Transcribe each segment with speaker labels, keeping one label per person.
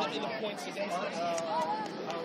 Speaker 1: tell me the points of art.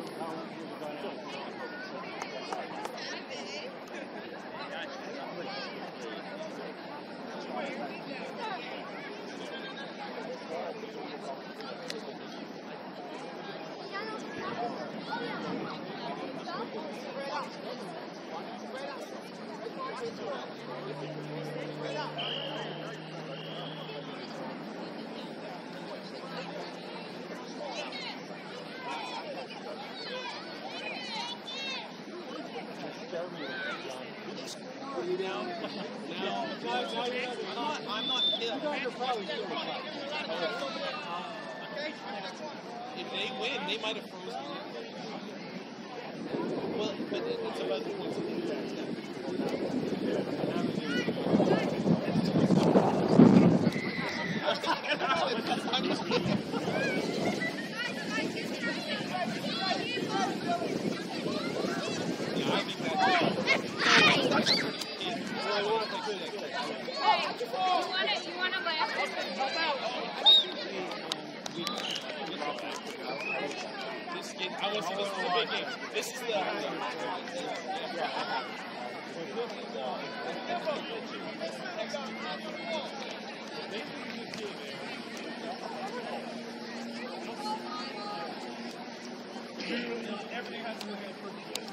Speaker 1: I'm not if they win, they might have frozen. Well, but it's about the points of the I'm just kidding. Yeah, I think that's it.
Speaker 2: You want to laugh?
Speaker 1: This game, I was supposed to be a big game. This is the. Everything has to go in perfect.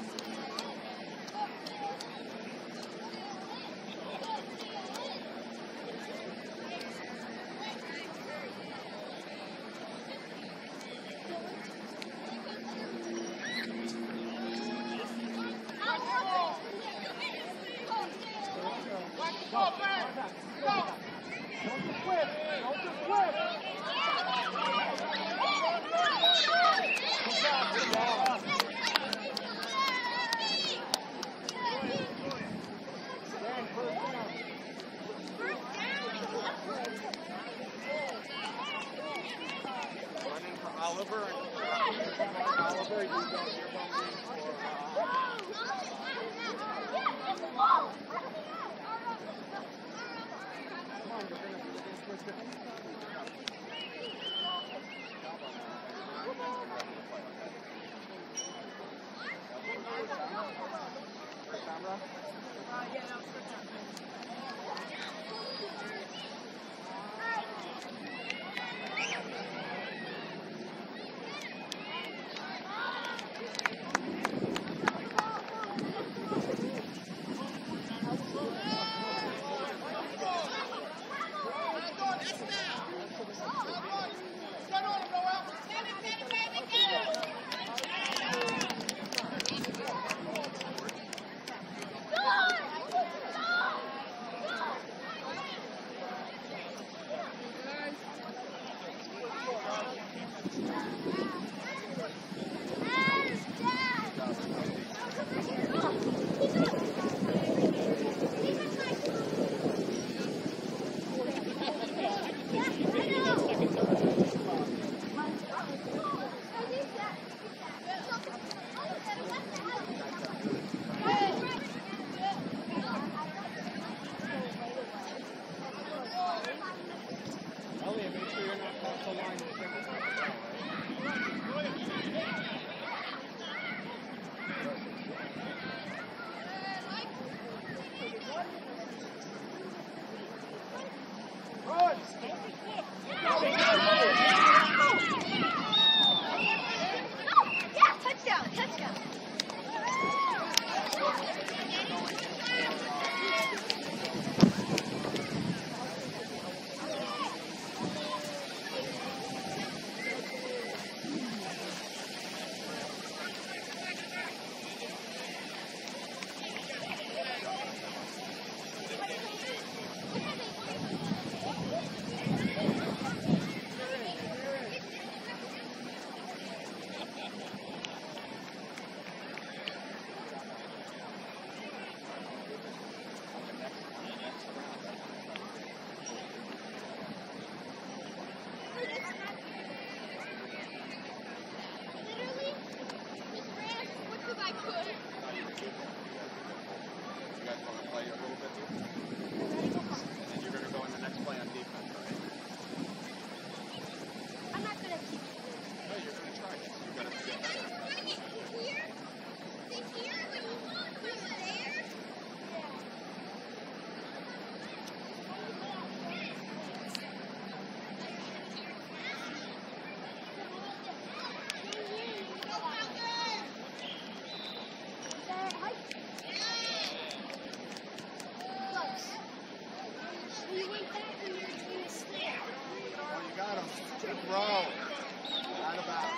Speaker 3: bro. Out of bounds.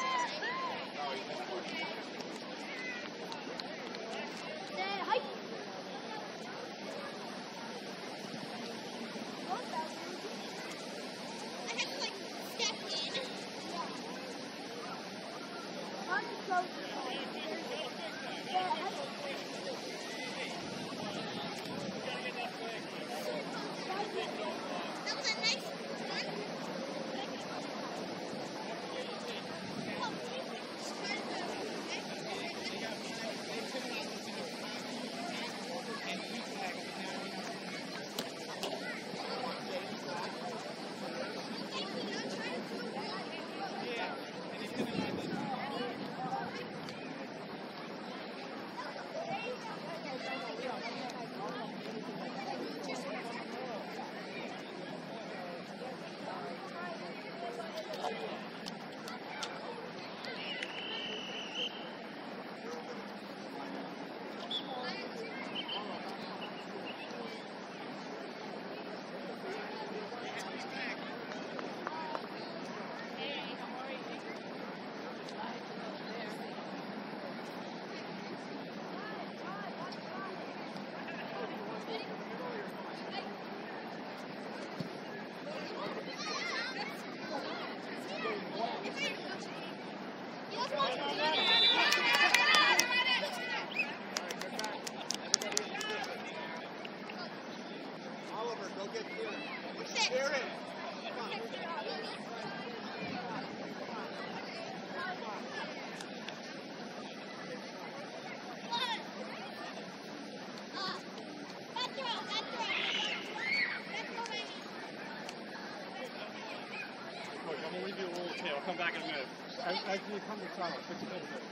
Speaker 1: I'll come back in a minute.
Speaker 4: As you come to trial, there's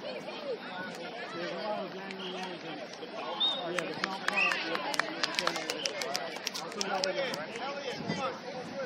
Speaker 4: a lot of January names in it. Oh, yeah, it's not part of it. I'll see you over there, right?
Speaker 3: Elliot, come on.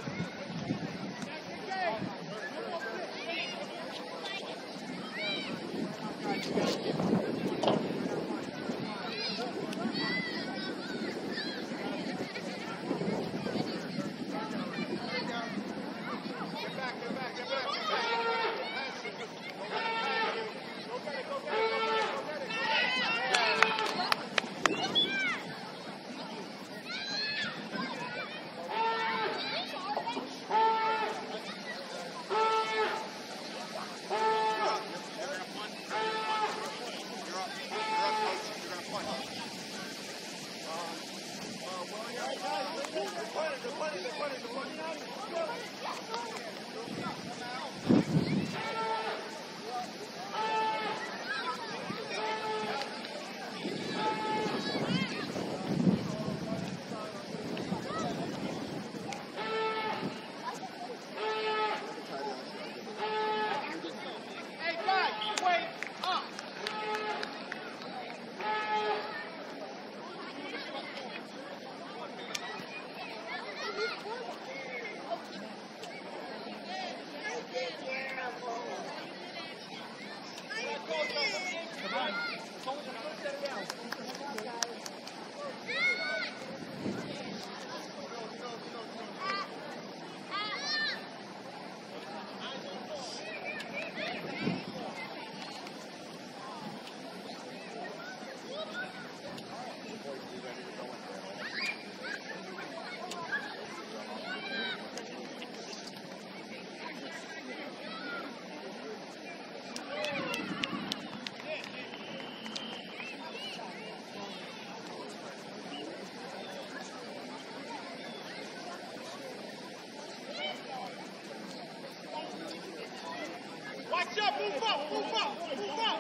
Speaker 1: Watch up, move up, move up, move up.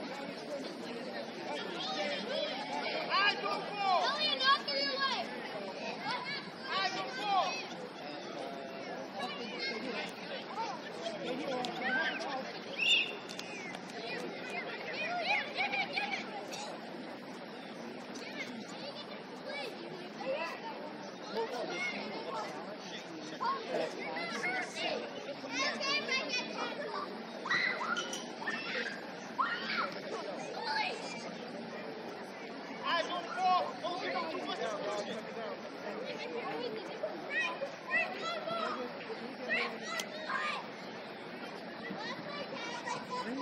Speaker 1: Eyes on the ball.
Speaker 2: Elliot, knock it your leg.
Speaker 1: Eyes on the ball. Eyes on the ball.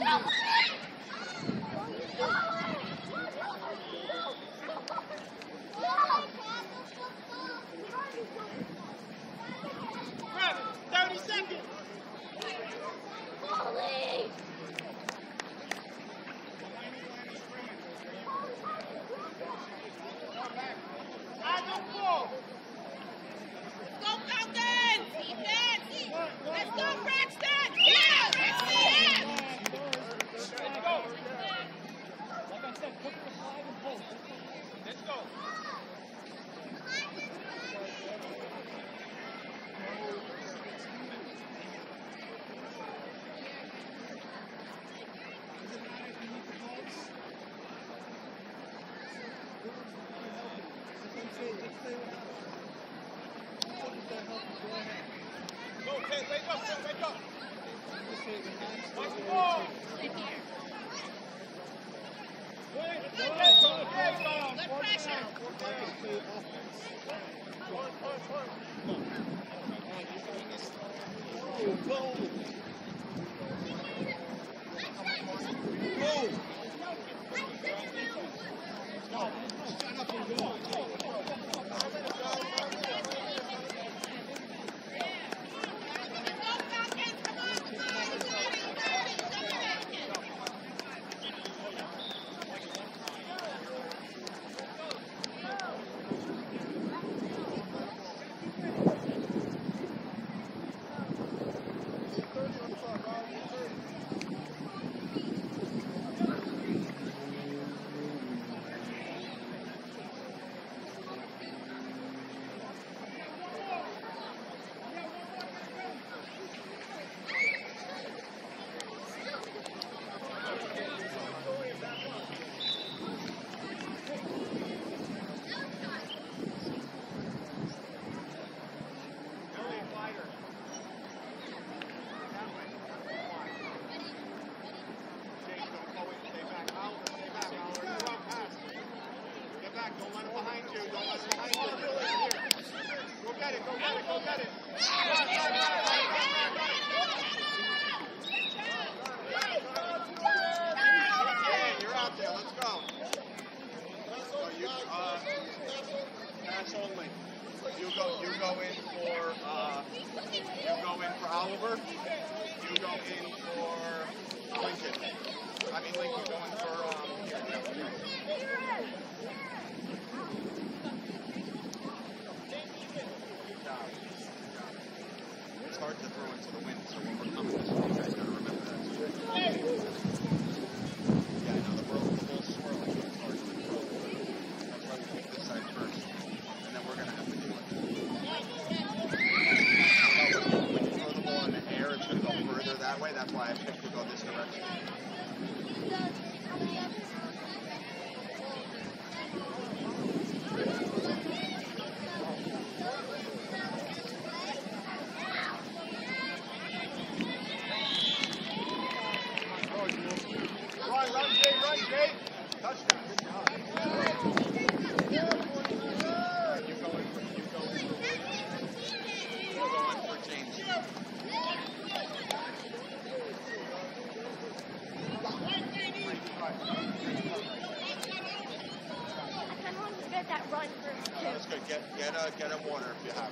Speaker 3: Get him water if you have.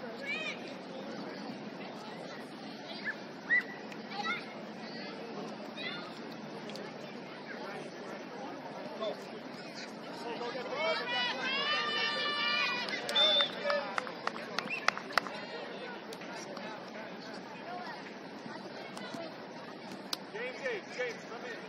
Speaker 4: James, come in.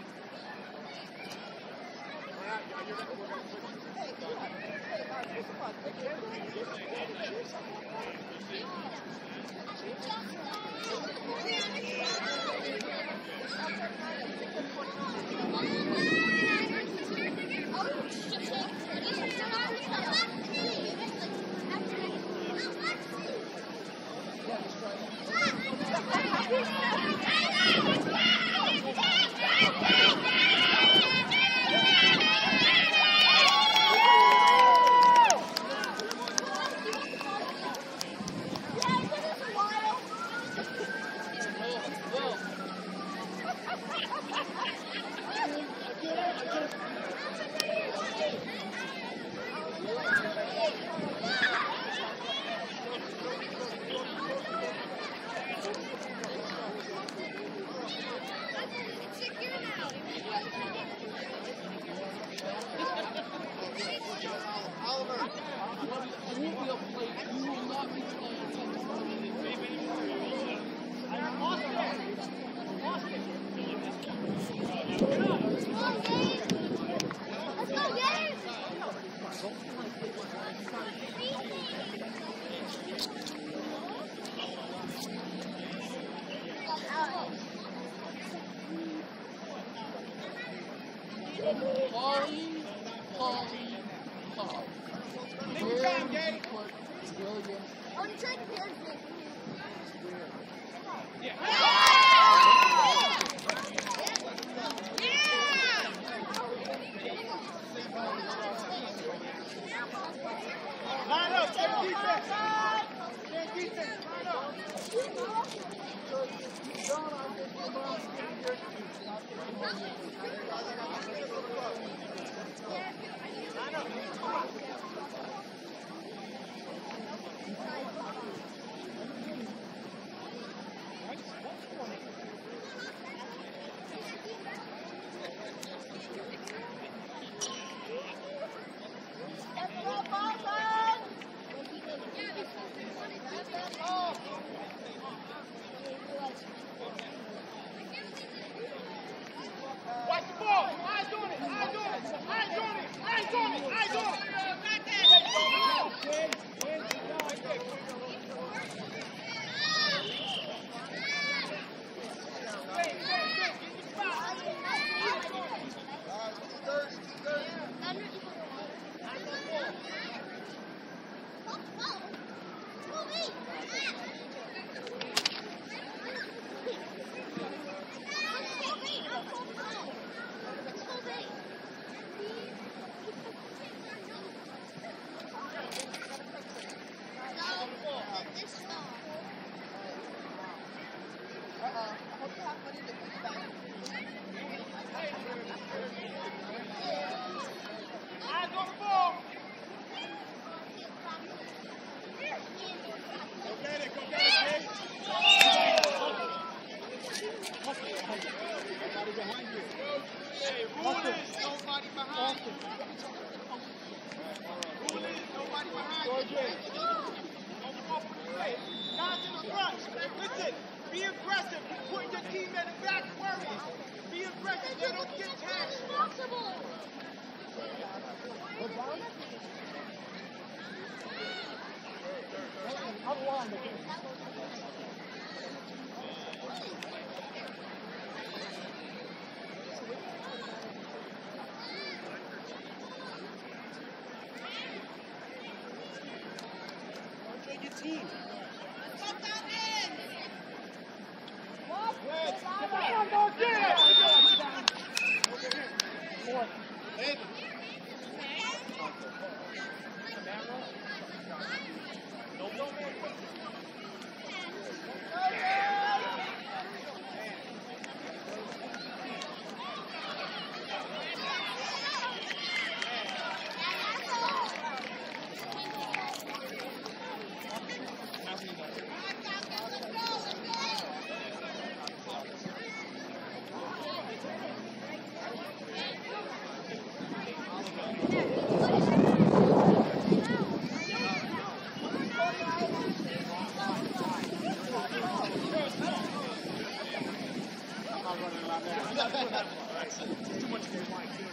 Speaker 4: Too much of your line, too.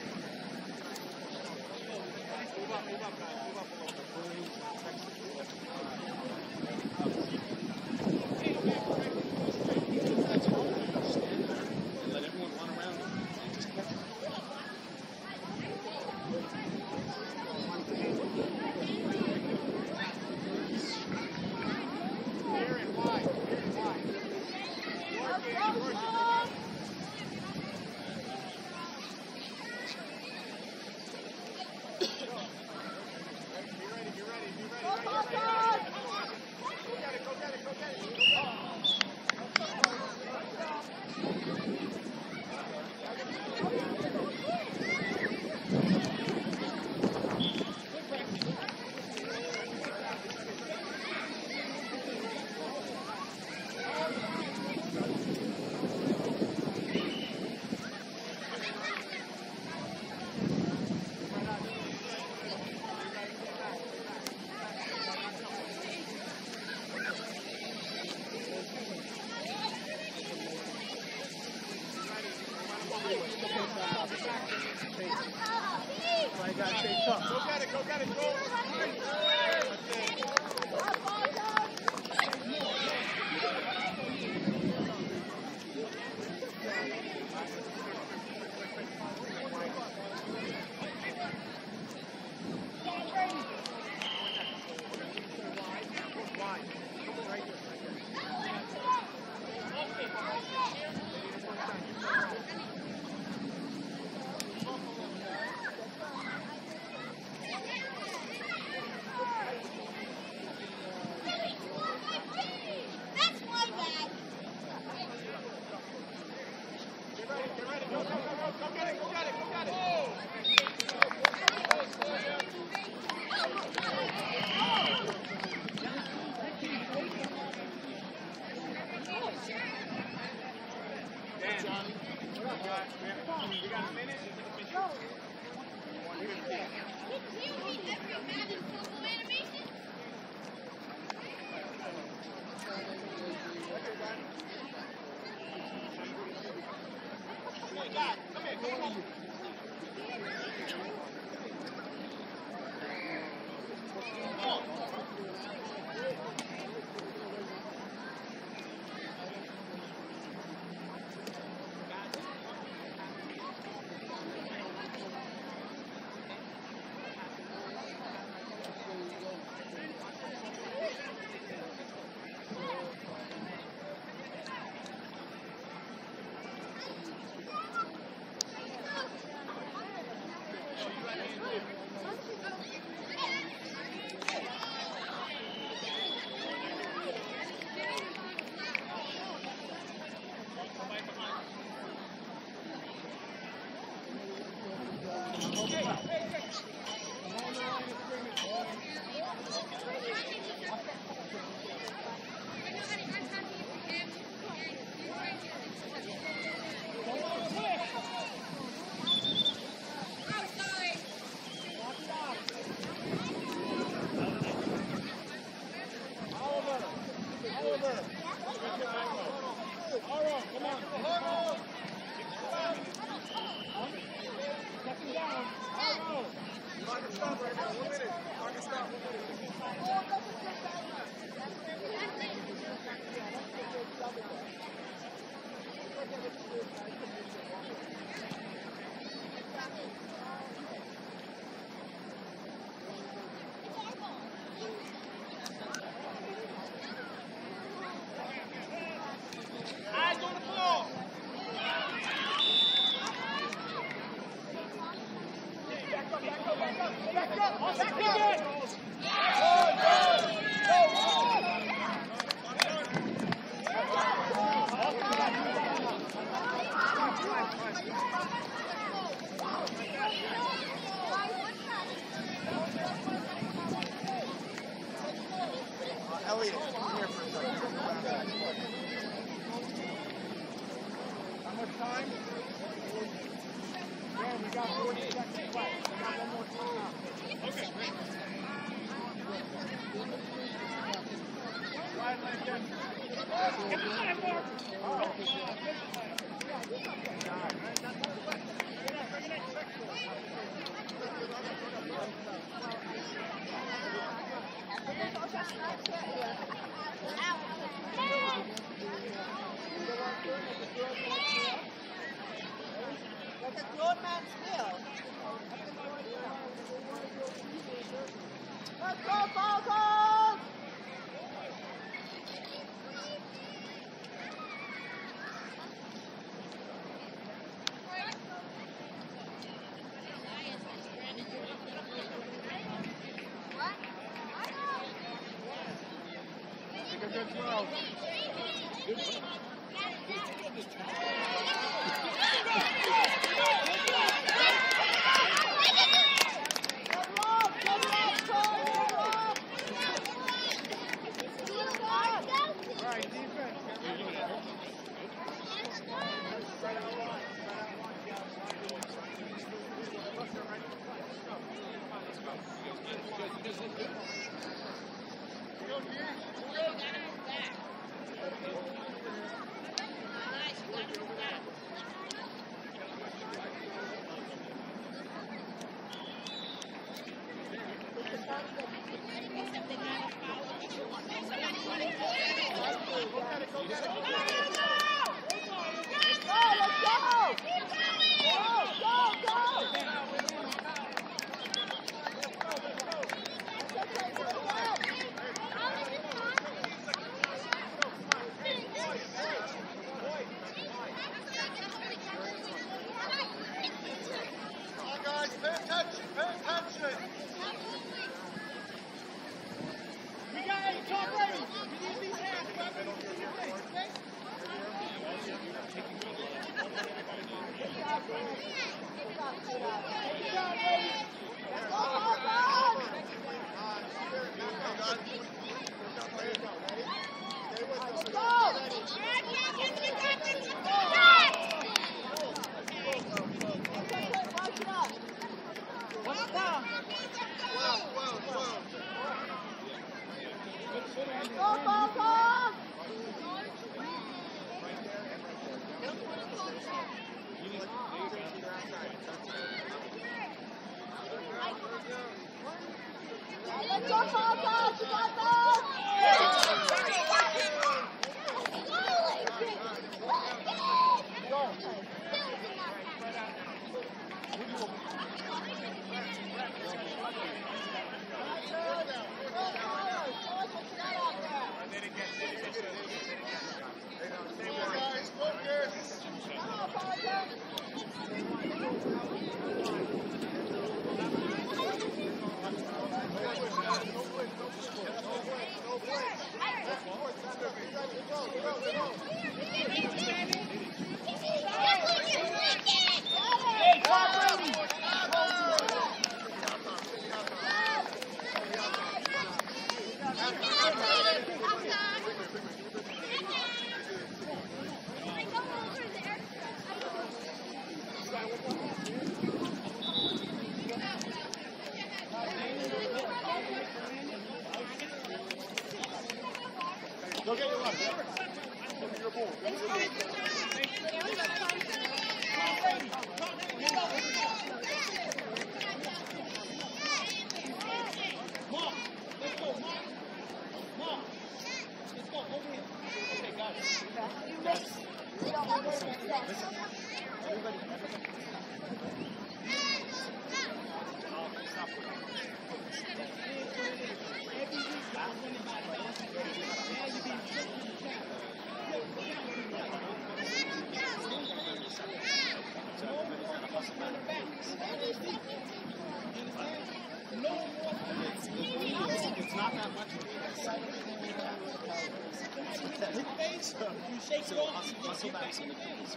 Speaker 4: Move up, guys. Move up a little bit.
Speaker 1: Let everyone run around and just catch it.
Speaker 3: Go get it, go! Elliot, come here for a second. How much time? Man, we got 40 seconds left. We got one more time. Okay, great.
Speaker 5: That's a grown man still. Let's go, Falcons!
Speaker 3: Take a good throw. All right, defense. Get ready. Go get your lunch. Look at your ball.
Speaker 1: Mom, let's go, Mom. Mom, let's go over here. Okay, got it.
Speaker 4: It's not that much of a base. You shake it off. Muscle backs in the base.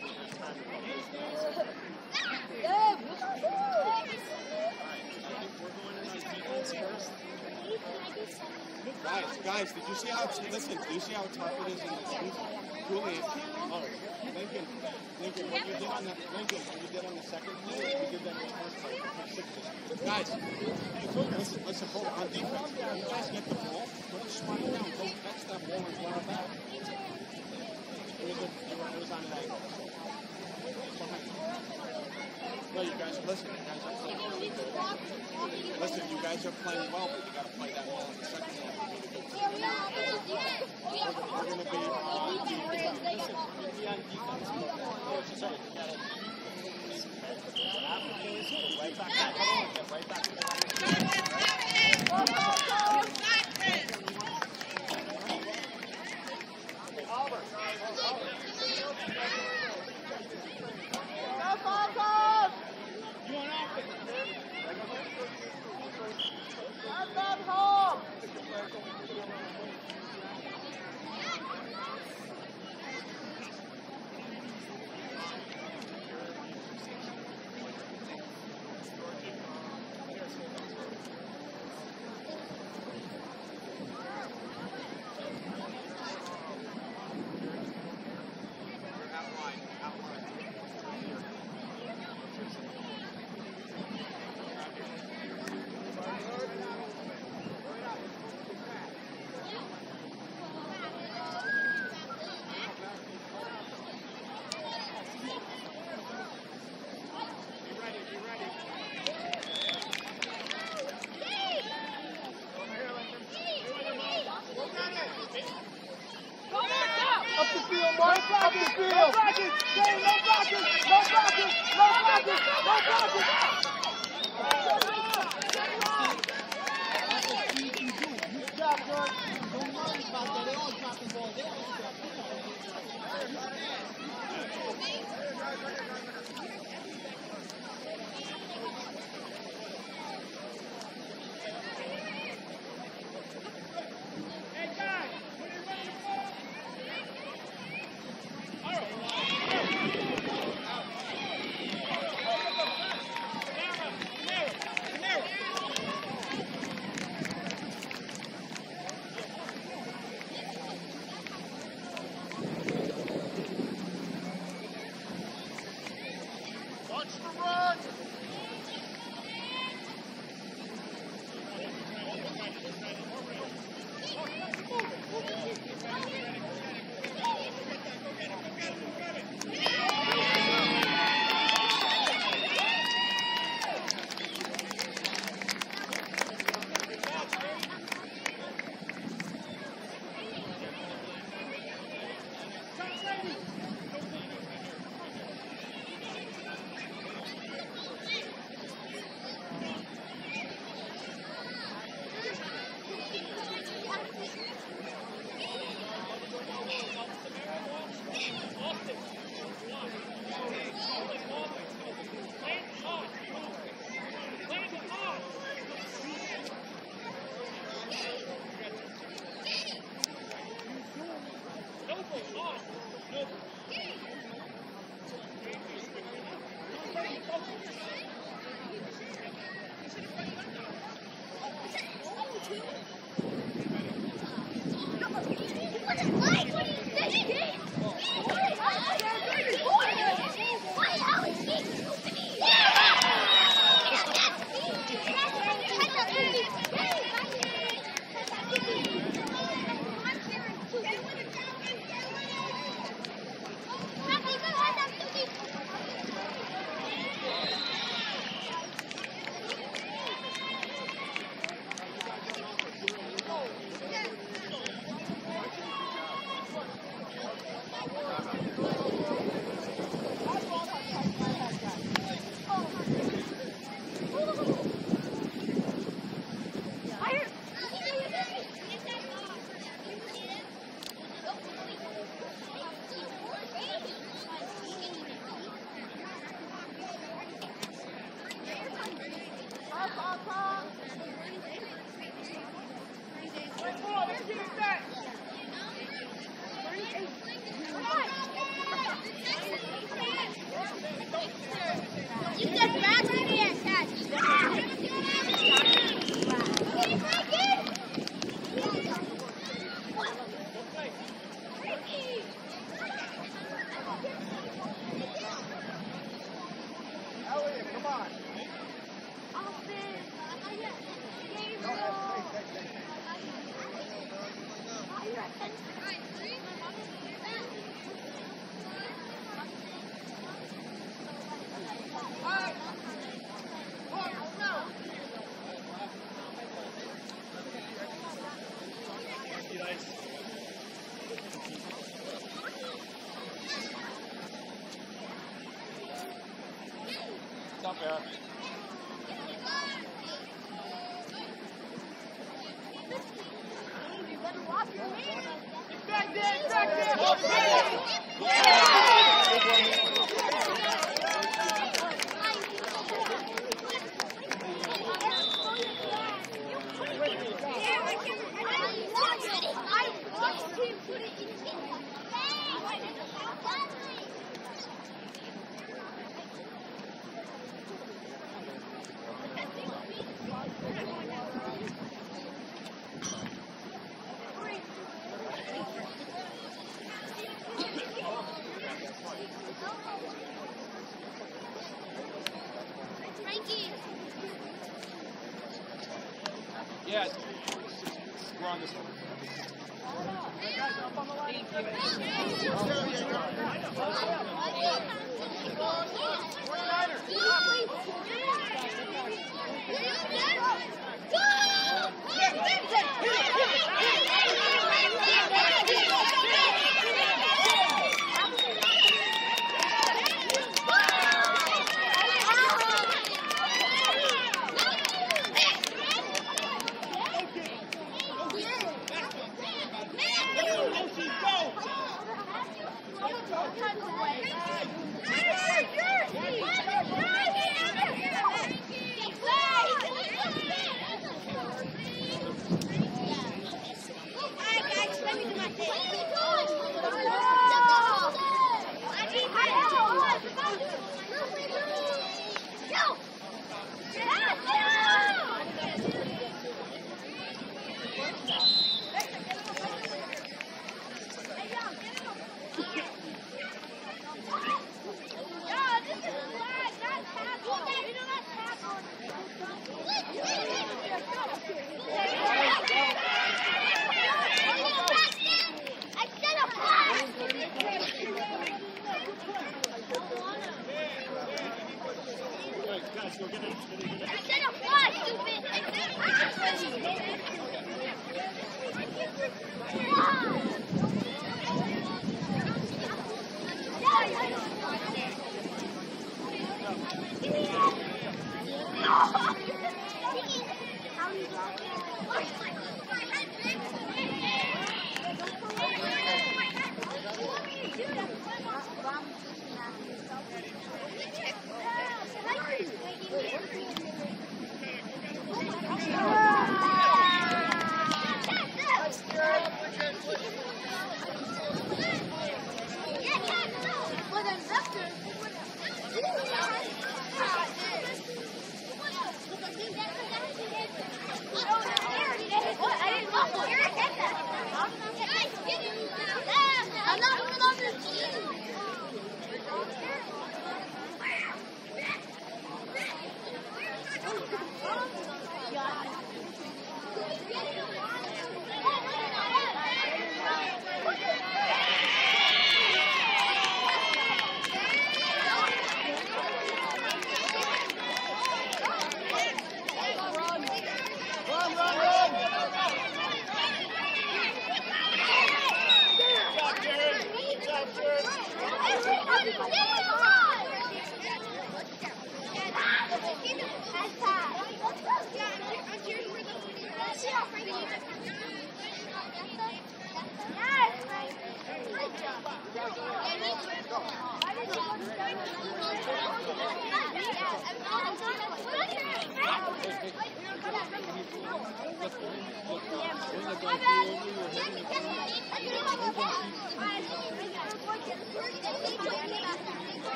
Speaker 5: Yeah,
Speaker 4: We're going into defense first.
Speaker 3: Guys, did you see how, listen, do you see how tough it is in the team? Julian, oh, Lincoln, what you did on the, what you did on the second play, you did that in the first play. Guys, listen, hold on defense. You guys get the ball, put a smile down, go catch that ball and run it back. It was on an angle. No, you guys, listen, you guys are playing well, but you got to play that ball in the second half. We're going to be on defense. Right back. Right back. Yeah, we're on this one.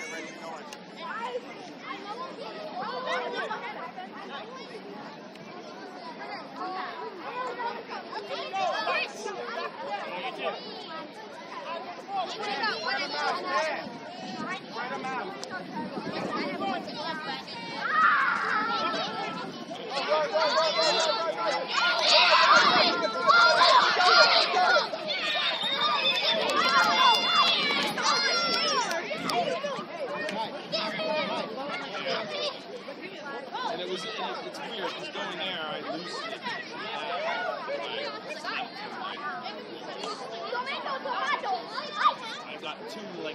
Speaker 3: And it's weird, because going there, I lose it. I got two, like,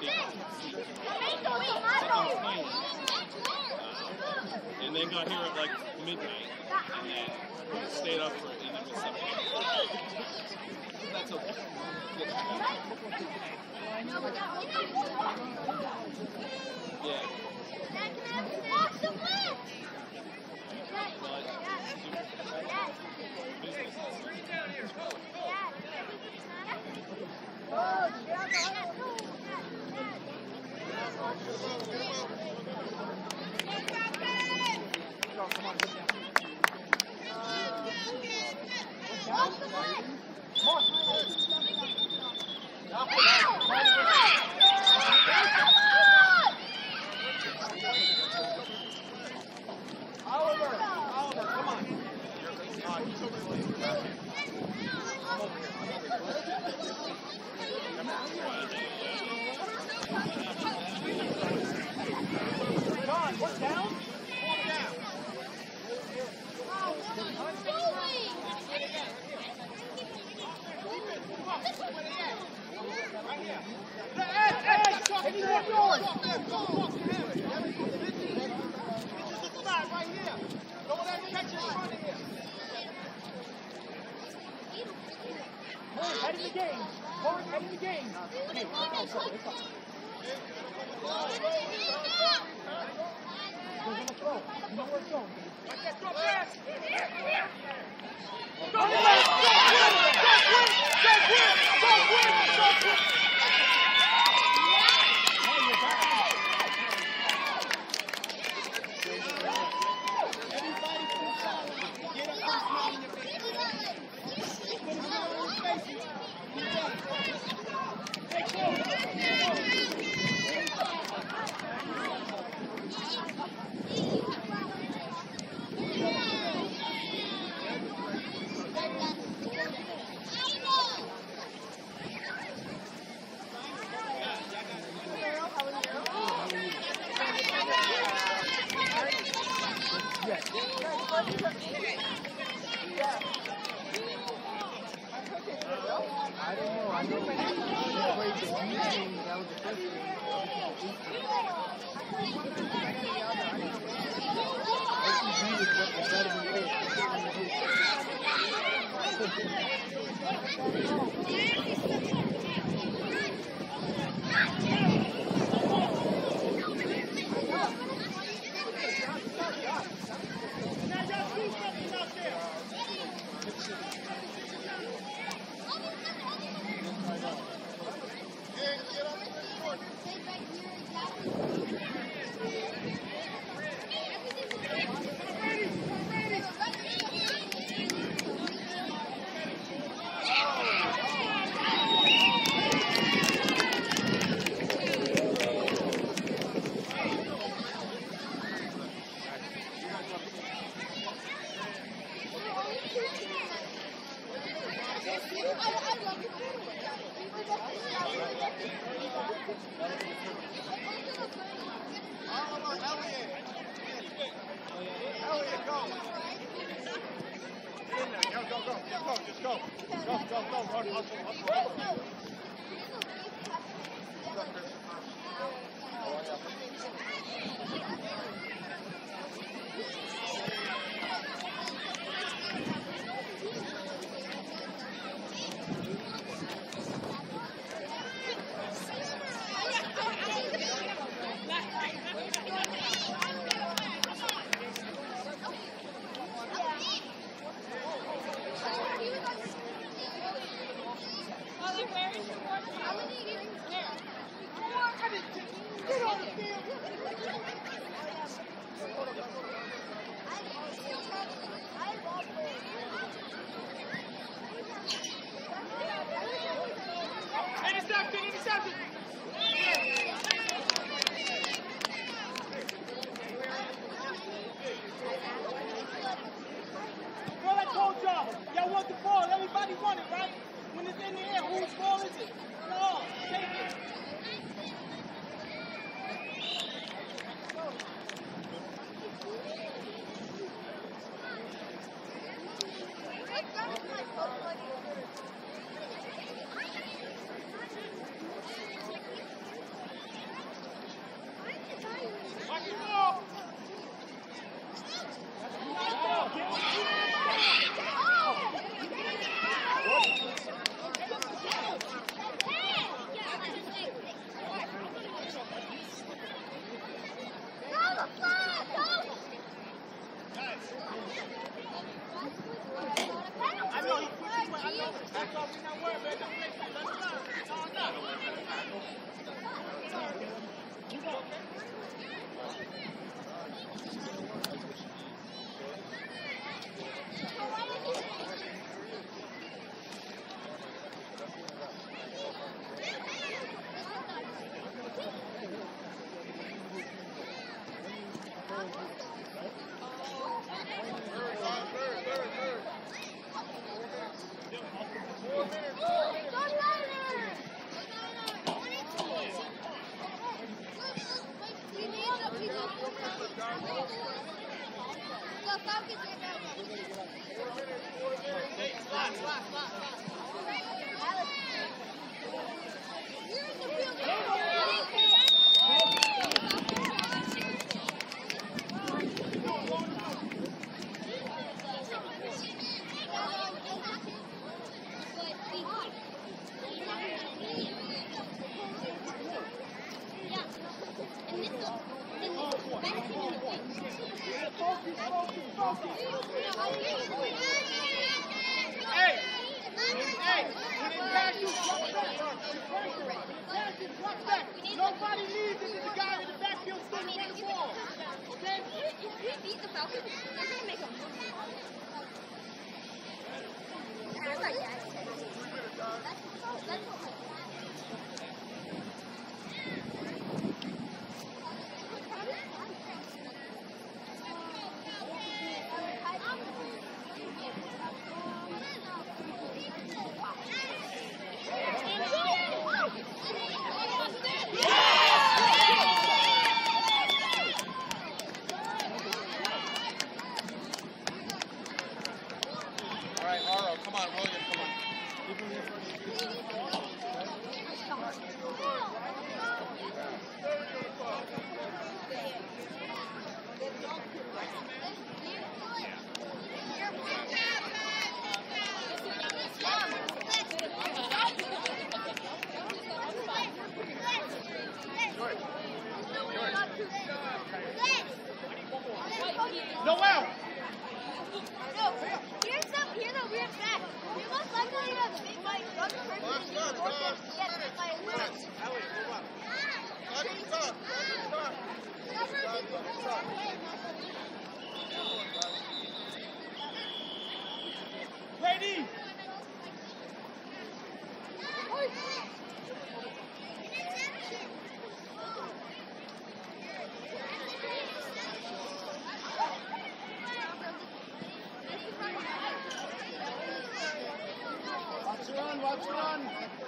Speaker 3: and then got here at, like, midnight, and then stayed up for, and then was 7 That's okay. Yeah.
Speaker 1: Head in the game. Forward, head in the game.
Speaker 4: I don't know. I know when he played the G game, that was the first game. SCG was what the better than
Speaker 2: Where is your water? How many? Where?
Speaker 1: Interception! Girl, I told y'all want the ball. Everybody want it, right? When it's in the air, whose ball is it? No, take it. Watch the ball. I know he put his way. I know. That's all we're not worried about. Don't make that. Let's learn. It's all done. You go. Nobody leaves it to the guy in the backfield still running the ball. Okay?
Speaker 2: If we beat the Falcons, they're going to make a move. That's like that. That's what my
Speaker 1: Noel!
Speaker 2: Here's the weird fact. We most likely have the big bike drug person in the world yet by a little.
Speaker 1: Ready! Watch run!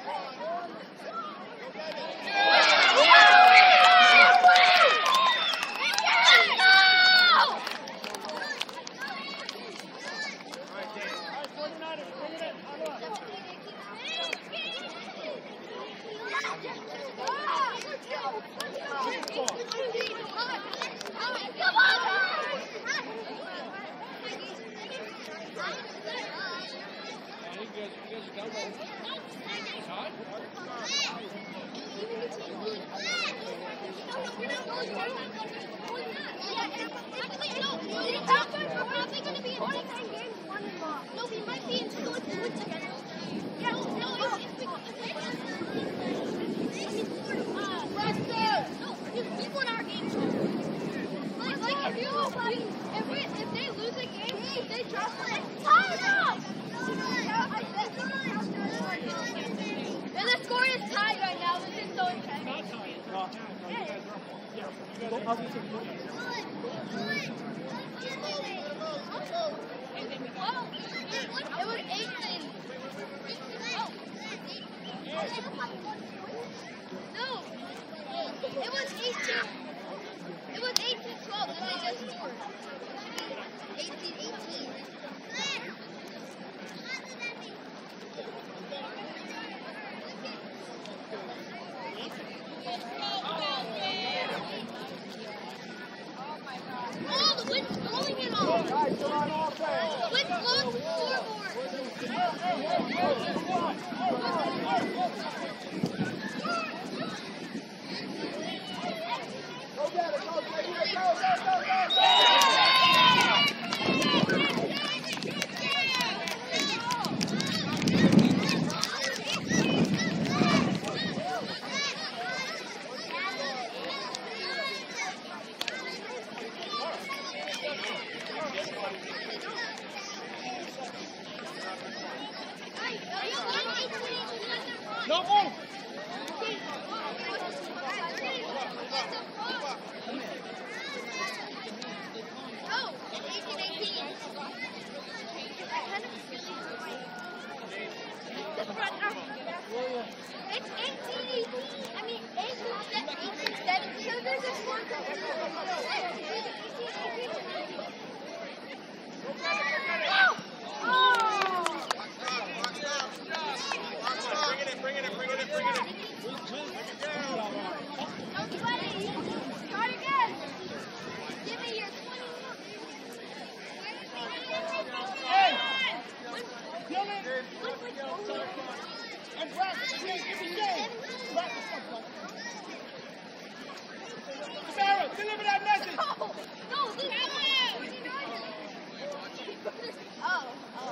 Speaker 2: No, we might be in school together. Yeah, no, it's
Speaker 1: No move!
Speaker 2: It's 18, I mean, 18, 17, so there's a score.
Speaker 3: Bring it in.
Speaker 2: Don't sweat it. Start again. Give me your 21.
Speaker 1: Hey! Kill it! And practice, give me game! Practice something. Sarah, deliver that message!
Speaker 2: No, this is Oh.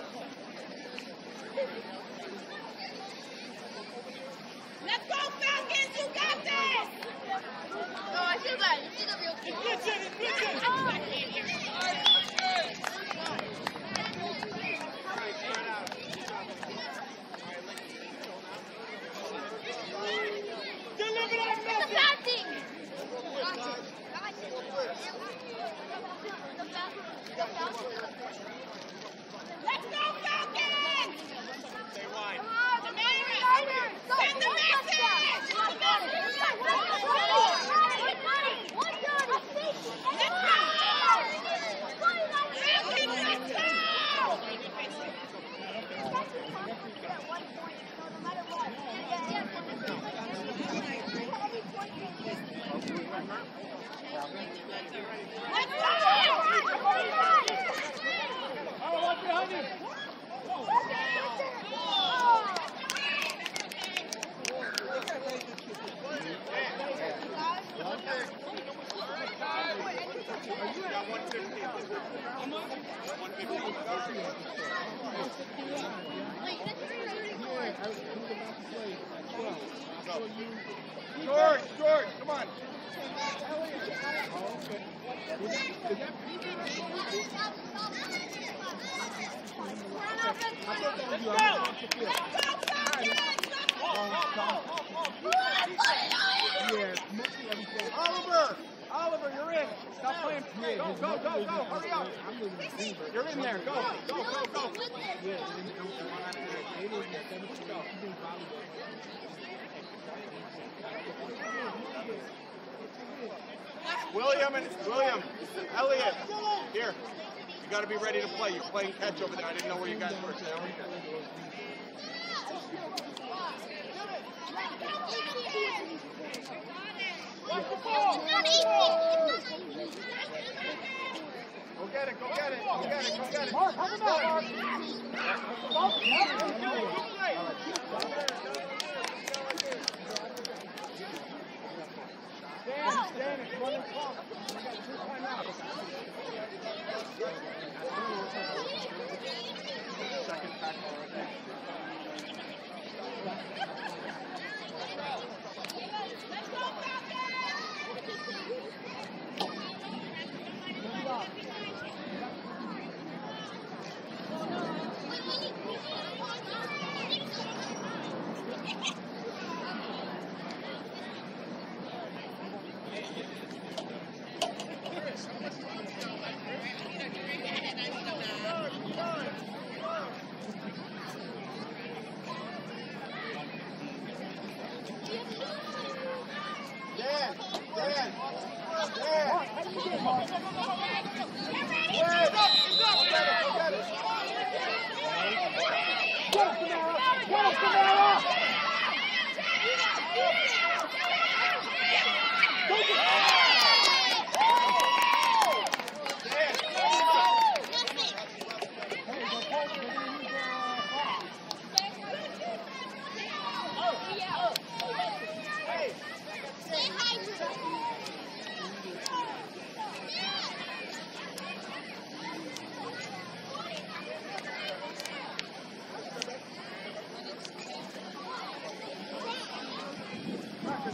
Speaker 5: Let's go, Falcons! You got this!
Speaker 2: No, I feel bad. This is a real
Speaker 1: It's glitching! Deliver that
Speaker 2: It's a
Speaker 1: message!
Speaker 2: bad thing.
Speaker 5: Let's go, Falcons!
Speaker 3: Stay wide.
Speaker 2: Come on, the man.
Speaker 5: Send the message!
Speaker 1: Oh, what's behind you?
Speaker 3: George, come on. Oliver, you're in. Stop playing. Go. Hurry up. You're in there. Go. William, Elliot, here. You got to be ready to play. You're playing catch over there. I didn't know where you guys were. Go get it.
Speaker 1: Mark, have him out, Dan, it's running clock. We got 2 timeouts.
Speaker 3: Second tackle right there.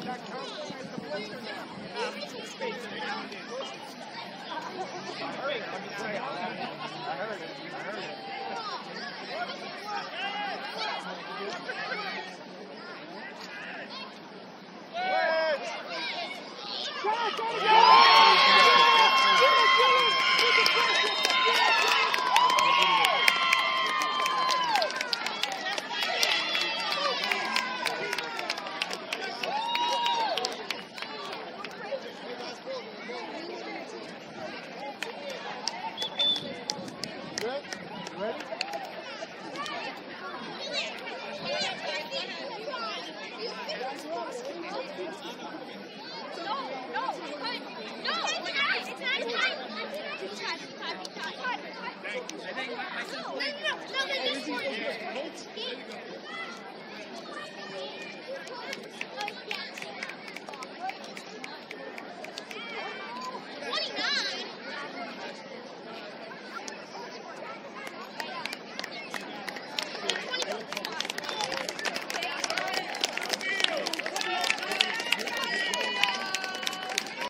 Speaker 4: that counts as the blitzer now. Having space every now and then. I heard it. I'm just saying. I heard it.
Speaker 2: Ready?